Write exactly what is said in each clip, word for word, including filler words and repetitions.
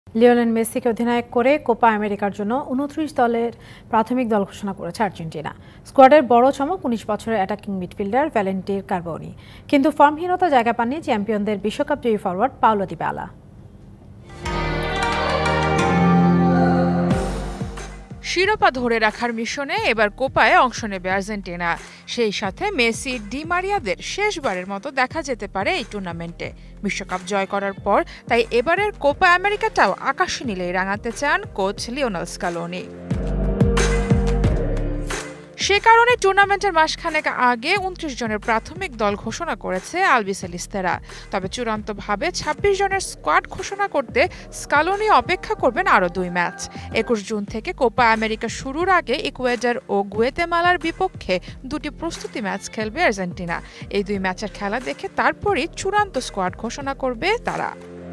Lionel মেসিকে অধিনায়ক করে কোপা আমেরিকার জন্য উনত্রিশ দলের প্রাথমিক দল ঘোষণা করেছে আর্জেন্টিনা। স্কোয়াডের বড় চমক উনিশ বছরের অ্যাটাকিং মিডফিল্ডার ভ্যালেন্টিন কার্বোনি, কিন্তু ফর্মহীনতা জায়গা পাননি চ্যাম্পিয়নদের বিশ্বকাপ জয়ী ফরওয়ার্ড পাওলো দিবালা। শিরোপা ধরে রাখার মিশনে এবার কোপায় অংশ নেবে আর্জেন্টিনা। সেই সাথে মেসি, ডি মারিয়াদের শেষবারের মতো দেখা যেতে পারে এই টুর্নামেন্টে। বিশ্বকাপ জয় করার পর তাই এবারের কোপা আমেরিকাটাও আকাশে নীলেই রাঙাতে চান কোচ লিওনেল স্কালোনি। সে কারণে টুর্নামেন্টের মাসখানেক আগে উনত্রিশ জনের প্রাথমিক দল ঘোষণা করেছে আলবিসেলিস্তেরা। তবে চূড়ান্তভাবে ছাব্বিশ জনের স্কোয়াড ঘোষণা করতে স্কালোনি অপেক্ষা করবেন আরও দুই ম্যাচ। একুশ জুন থেকে কোপা আমেরিকা শুরুর আগে ইকুয়েডর ও গুয়েতেমালার বিপক্ষে দুটি প্রস্তুতি ম্যাচ খেলবে আর্জেন্টিনা। এই দুই ম্যাচের খেলা দেখে তারপরই চূড়ান্ত স্কোয়াড ঘোষণা করবে তারা।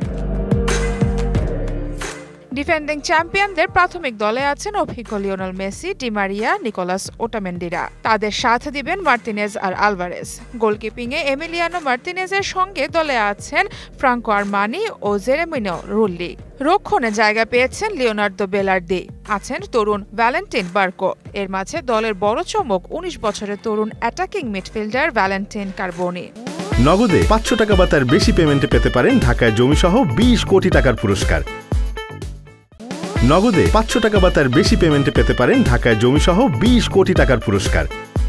ডিফেন্ডিং চ্যাম্পিয়নদের প্রাথমিক দলে আছেন অভিজ্ঞ Lionel Messi, Di Maria, Nicolas ওটামেন্ডিরা। তাদের সাথ দিবেন মার্তিনেজ আর আলভারেজ। গোলকিপিংয়ে এমিলিয়ানো মার্তিনেজের সঙ্গে দলে আছেন ফ্রাঙ্কো আরমানি ও জেরেমিনো রুল্লি। রক্ষণে জায়গা পেয়েছেন লিওনার্দো বেলার্দি, আছেন তরুণ ভ্যালেন্টিন বার্কো। এর মাঝে দলের বড় চমক উনিশ বছরের তরুণ অ্যাটাকিং মিডফিল্ডার ভ্যালেন্টিন কার্বোনি। নগদে পাঁচশো টাকা বা তার বেশি পেমেন্টে পেতে পারেন ঢাকায় জমিসহ বিশ কোটি টাকার পুরস্কার। নগদে পাঁচশো টাকা বা তার বেশি পেমেন্টে পেতে পারেন ঢাকায় জমিসহ বিশ কোটি টাকার পুরস্কার।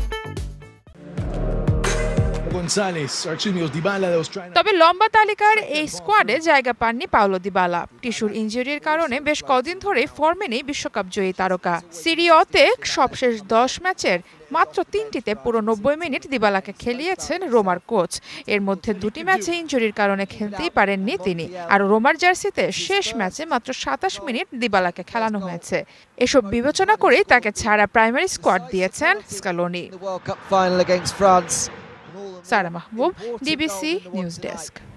তবে লম্বা তালিকার এই স্কোয়াডে জায়গা পাননি পাওলো দিবালা। টিস্যুর ইনজুরির কারণে বেশ কদিন ধরে ফর্মে নেই বিশ্বকাপ জয়ী তারকা। সিরিয়তে সবশেষ দশ ম্যাচের মাত্র তিনটিতে পুরো নব্বই মিনিট দিবালাকে খেলিয়েছেন রোমার কোচ। এর মধ্যে দুটি ম্যাচে ইনজুরির কারণে খেলতেই পারেননি তিনি। আর রোমার জার্সিতে শেষ ম্যাচে মাত্র সাতাশ মিনিট দিবালাকে খেলানো হয়েছে। এসব বিবেচনা করেই তাকে ছাড়া প্রাইমারি স্কোয়াড দিয়েছেন Scaloni. Sara Mahbub, DBC news desk.